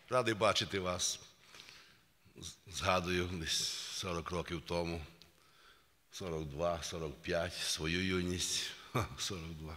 Радий бачити вас. Згадую десь 40 років тому, 42, 45, свою юність, 42.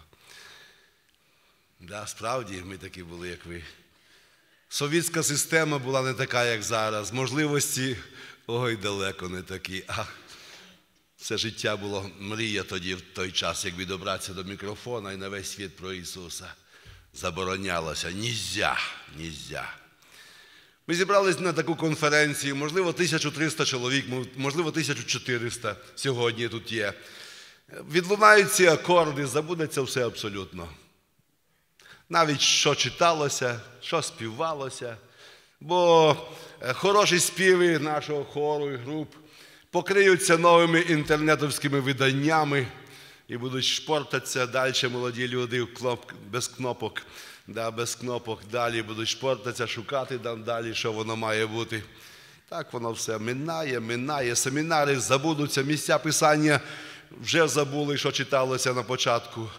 Да, справді, ми такі були, як ви. Совєтська система була не така, як зараз. Можливості, ой, далеко не такі. Все життя було мрія тоді, в той час, як відобратися до мікрофона і на весь світ про Ісуса. Заборонялося. Нельзя. Ми зібрались на таку конференцію, можливо, 1300 чоловік, можливо, 1400 сьогодні тут є. Відлунають ці акорди, забудеться все абсолютно. Навіть що читалося, що співалося. Бо хороші співи нашого хору і груп покриються новими інтернетовськими виданнями і будуть шпортатися далі молоді люди без кнопок. Без кнопок далі будуть шпортатися, шукати там далі, що воно має бути. Так воно все минає. Семінари забудуться, місця писання вже забули, що читалося на початку.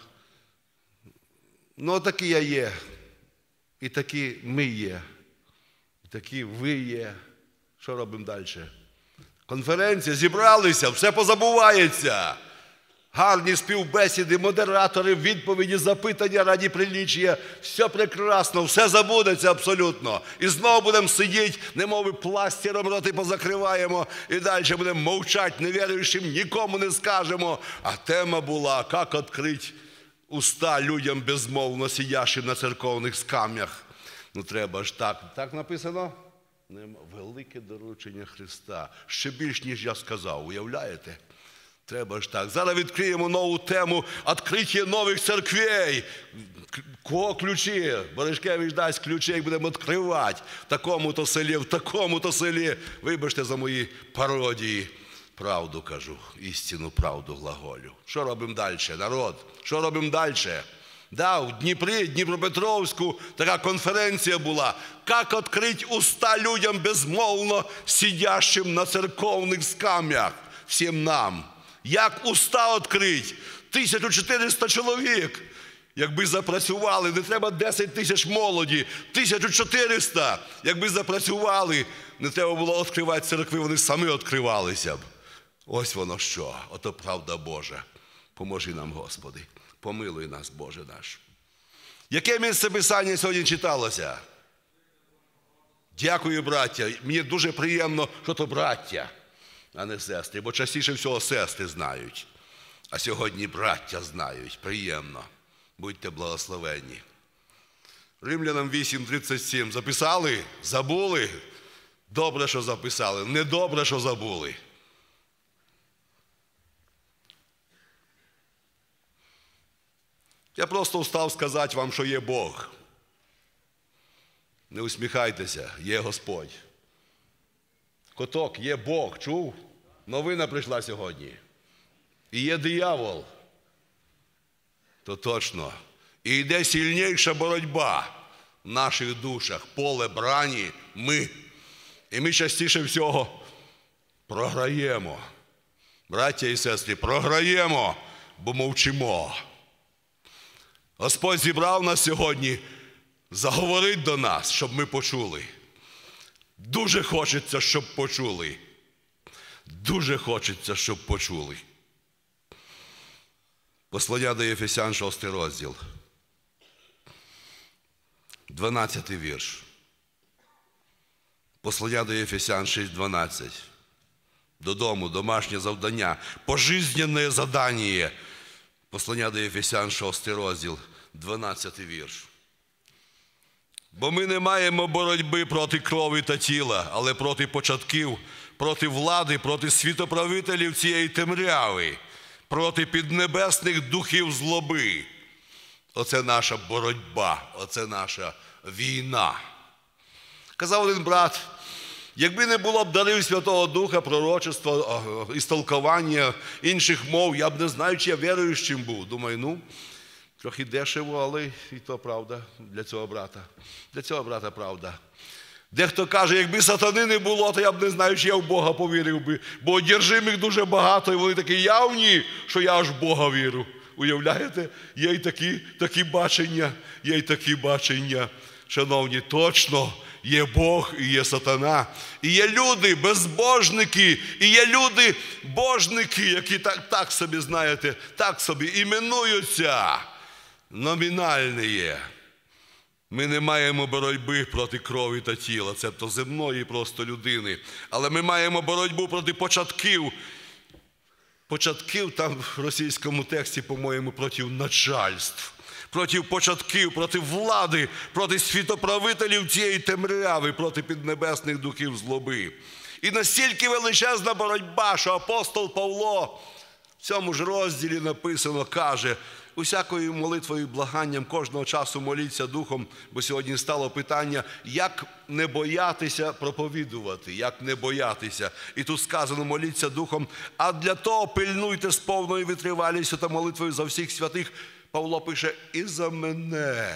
Ну, такі я є. І такі ми є. І такі ви є. Що робимо далі? Конференція, зібралися, все позабувається. Гарні співбесіди, модератори, відповіді, запитання раді приліччя. Все прекрасно, все забудеться абсолютно. І знову будемо сидіти, немови пластиром роти позакриваємо, і далі будемо мовчати, невіруючим, нікому не скажемо. А тема була, як відкрити уста людям безмовно сидящим на церковних скам'ях. Ну треба ж так. Так написано? Велике доручення Христа. Ще більш, ніж я сказав, уявляєте? Треба ж так. Зараз відкриємо нову тему «Відкриття нових церквей». Кого ключі? Боришкевич дасть ключі, і будемо відкривати в такому-то селі, в такому-то селі. Вибачте за мої пародії. Правду кажу, істинну правду глаголю. Що робимо далі, народ? Що робимо далі? Да, в Дніпрі, Дніпропетровську така конференція була. Як відкрити уста людям безмовно сидящим на церковних скам'ях? Всім нам. Як уста відкрити? 1400 чоловік. Якби запрацювали, не треба 10 тисяч молоді. 1400. Якби запрацювали, не треба було відкривати церкви, вони самі відкривалися б. Ось воно що. Ото правда Божа. Поможи нам, Господи. Помилуй нас, Боже наш. Яке місце Писання сьогодні читалося? Дякую, браття. Мені дуже приємно, що то браття, а не сестри. Бо частіше всього сестри знають. А сьогодні браття знають. Приємно. Будьте благословенні. Римлянам 8:37. Записали? Забули? Добре, що записали. Недобре, що забули. Я просто встав сказати вам, що є Бог. Не усміхайтеся, є Господь. Коток, є Бог, чув? Новина прийшла сьогодні. І є диявол. То точно. І йде сильніша боротьба в наших душах. Поле брані ми. І ми частіше всього програємо. Браття і сестри, програємо, бо мовчимо. Господь зібрав нас сьогодні, заговорить до нас, щоб ми почули. Дуже хочеться, щоб почули. Дуже хочеться, щоб почули. Послання до Ефесян, 6 розділ. 12 вірш. Послання до Ефесян 6:12. Додому, домашнє завдання. Пожизненне задання. Послання до Ефесян, 6 розділ, 12 вірш. Бо ми не маємо боротьби проти крові та тіла, але проти початків, проти влади, проти світоправителів цієї темряви, проти піднебесних духів злоби. Оце наша боротьба, оце наша війна. Казав один брат, якби не було б дарів Святого Духа, пророчества, істолкування інших мов, я б не знаю, чи я віруючим був. Думаю, трохи дешево, але і то правда для цього брата. Для цього брата правда. Дехто каже, якби сатани не було, то я б не знаю, чи я в Бога повірив би. Бо одержимих дуже багато, і вони такі явні, що я аж в Бога вірю. Уявляєте? Є й такі бачення, є й такі бачення. Шановні, точно, є Бог і є сатана. І є люди безбожники, і є люди божники, які так собі, знаєте, так собі іменуються. Номінальне є. Ми не маємо боротьби проти крові та тіла, цебто земної просто людини. Але ми маємо боротьбу проти початків. Початків там в російському тексті, по-моєму, проти начальств. Проти початків, проти влади, проти світоправителів цієї темряви, проти піднебесних духів злоби. І настільки величезна боротьба, що апостол Павло в цьому ж розділі написано, каже: усякою молитвою і благанням кожного часу моліться Духом, бо сьогодні стало питання, як не боятися проповідувати, як не боятися. І тут сказано, моліться Духом, а для того пильнуйте з повною витривалістю та молитвою за всіх святих. Павло пише, і за мене.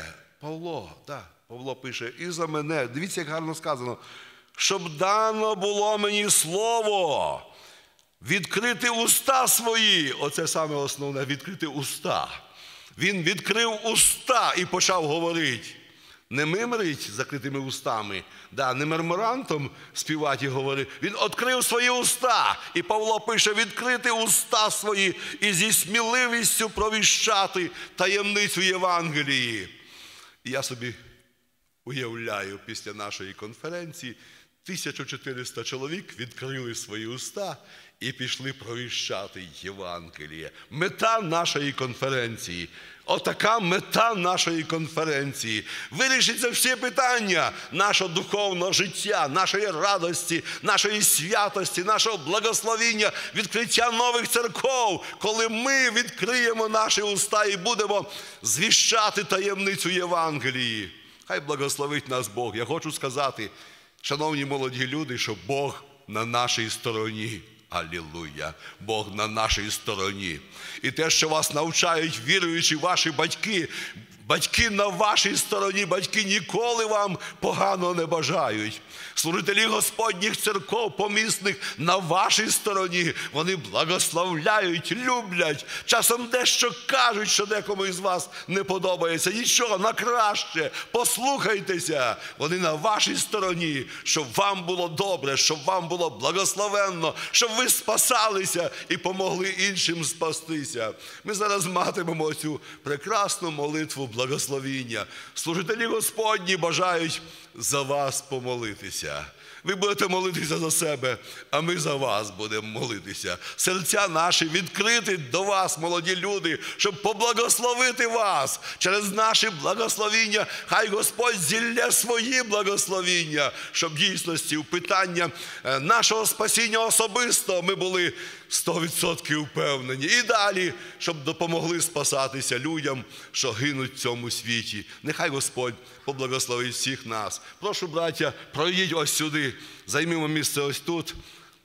Павло пише, і за мене. Дивіться, як гарно сказано. Щоб дано було мені слово, відкрити уста свої. Оце саме основне, відкрити уста. Він відкрив уста і почав говорити. Не мимрить закритими устами, не меморантом співати і говорити. Він відкрив свої уста. І Павло пише, відкрити уста свої і зі сміливістю провіщати таємницю Євангелії. І я собі уявляю, після нашої конференції 1400 чоловік відкрили свої уста і пішли провіщати Євангеліє. Мета нашої конференції. Отака мета нашої конференції. Вирішиться всі питання нашого духовного життя, нашої радості, нашої святості, нашого благословіння, відкриття нових церков, коли ми відкриємо наші уста і будемо звіщати таємницю Євангелії. Хай благословить нас Бог. Я хочу сказати, шановні молоді люди, що Бог на нашій стороні. Алілуя! Бог на нашій стороні. І те, що вас навчають віруючі ваші батьки, батьки на вашій стороні, батьки ніколи вам погано не бажають. Служителі Господніх церков помісних на вашій стороні, вони благословляють, люблять, часом дещо кажуть, що декому із вас не подобається. Нічого, на краще, послухайтеся, вони на вашій стороні, щоб вам було добре, щоб вам було благословенно, щоб ви спасалися і помогли іншим спастися. Ми зараз матимемо цю прекрасну молитву благословіння. Служителі Господні бажають за вас помолитися. Ви будете молитися за себе, а ми за вас будемо молитися. Серця наші відкриті до вас, молоді люди, щоб поблагословити вас. Через наші благословіння хай Господь зілє свої благословіння, щоб в дійсності в питання нашого спасіння особисто ми були 100% впевнені. І далі, щоб допомогли спасатися людям, що гинуть в цьому світі. Нехай Господь поблагословить всіх нас. Прошу, браття, пройдіть ось сюди, займімо місце ось тут.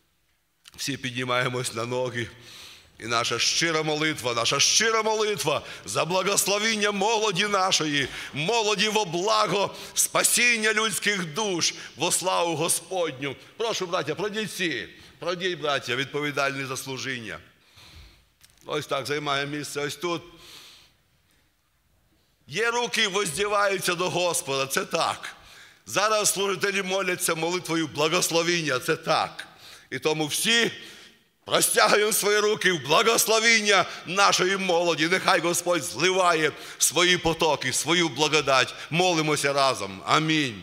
Всі піднімаємось на ноги. І наша щира молитва за благословіння молоді нашої, молоді во благо спасіння людських душ, во славу Господню. Прошу, браття, пройдіть всі. Пройдіть, браття, відповідальні за служіння. Ось так, займаємо місце ось тут. Є руки, воздіваються до Господа, це так. Зараз служителі моляться молитвою благословіння, це так. І тому всі простягуємо свої руки в благословіння нашої молоді. Нехай Господь зливає свої потоки, свою благодать. Молимося разом. Амінь.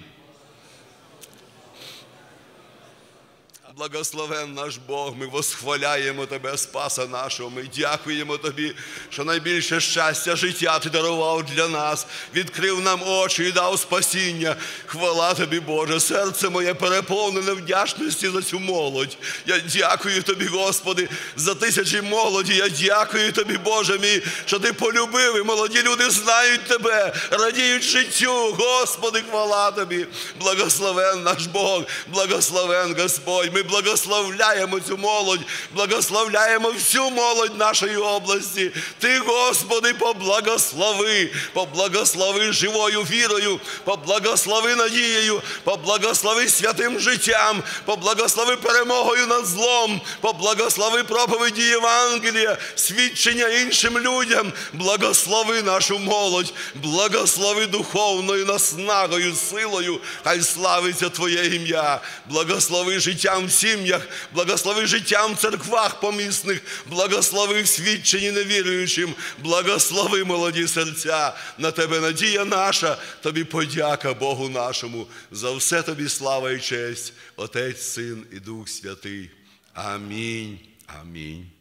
Благословен наш Бог, ми восхваляємо Тебе, Спаса нашого, ми дякуємо Тобі, що найбільше щастя життя Ти дарував для нас, відкрив нам очі і дав спасіння. Хвала Тобі, Боже, серце моє переповнене вдячності за цю молодь. Я дякую Тобі, Господи, за тисячі молоді, я дякую Тобі, Боже мій, що Ти полюбив, і молоді люди знають Тебе, радіють життю. Господи, хвала Тобі, благословен наш Бог, благословен Господь. Ми благословляємо цю молодь, благословляємо всю молодь нашої області. Ти, Господи, поблагослови живою вірою, поблагослови надією, поблагослови святим життям, поблагослови перемогою над злом, поблагослови проповіді Євангелія, свідчення іншим людям, благослови нашу молодь, благослови духовною наснагою, силою, хай славиться Твоє ім'я, благослови життям в сім'ях, благослови життям в церквах помісних, благослови в свідченні невіруючим, благослови молоді серця, на Тебе надія наша, Тобі подяка Богу нашому, за все Тобі слава і честь, Отець, Син і Дух Святий. Амінь. Амінь.